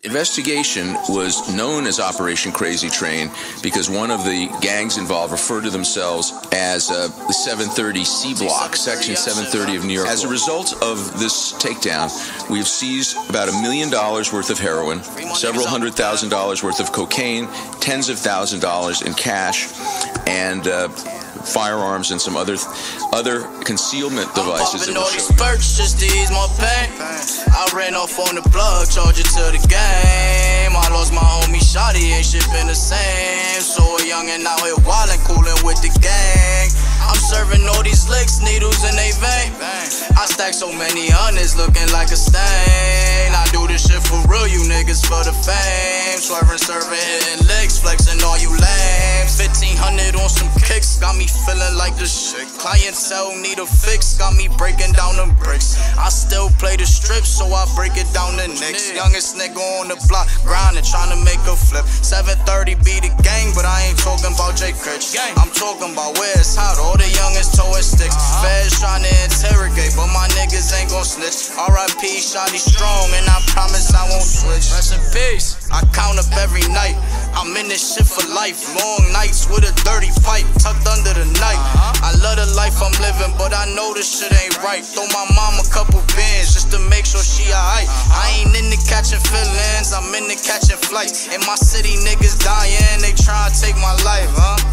Investigation was known as Operation Crazy Train because one of the gangs involved referred to themselves as the 730 C Block, Section 730 of New York. As a result of this takedown, we have seized about $1 million worth of heroin, several $100,000 worth of cocaine, tens of thousands of dollars in cash, and firearms and some other concealment devices. I'm popping all these perks just to ease my pain. I ran off on the plug, charge it to the game. I lost my homie Shotty, ain't shit been the same. So a youngin' out here wildin', coolin' with the gang. I'm serving all these licks, needles in they vein. I stack so many hundreds, looking like a stain. I do this shit for real, you niggas for the fame. Swerving, serving, hitting licks, flexing all you lame. 1500 on some kicks, got me feeling like the shit. Clientele need a fix, got me breaking down them bricks. I still play the strip, so I break it down the Knicks. Youngest nigga on the block, grinding, trying to make a flip. 730 be the gang, but I ain't talking about Jay Critch. I'm talking about where it's hot, all the youngest towing sticks. Feds trying to interrogate, but my niggas ain't gon' snitch. R.I.P. Shotty strong, and I promise I won't switch. Rest in peace. I count up every night, I'm in this shit for life. Long nights with a dirty pipe tucked under the night. I love the life I'm living, but I know this shit ain't right. Throw my mom a couple bins just to make sure she alright. I ain't into catching feelings, I'm into catching flights. In my city, niggas dying, they tryna take my life,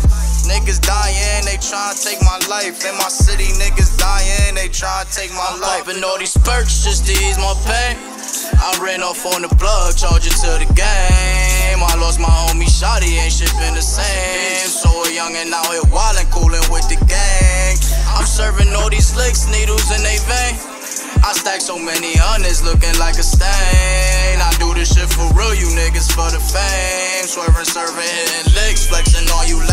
Niggas dying, they tryna take my life. In my city, niggas dying, they tryna take my life. And all these perks just to ease my pain. I ran off on the plug, charge it to the game. I lost my homie Shotty, ain't shit been the same. So a youngin' out here wildin', coolin' with the gang. I'm serving all these licks, needles in they vein. I stack so many hundreds, looking like a stain. I do this shit for real, you niggas for the fame. Swerving, serving, hitting licks, flexing all you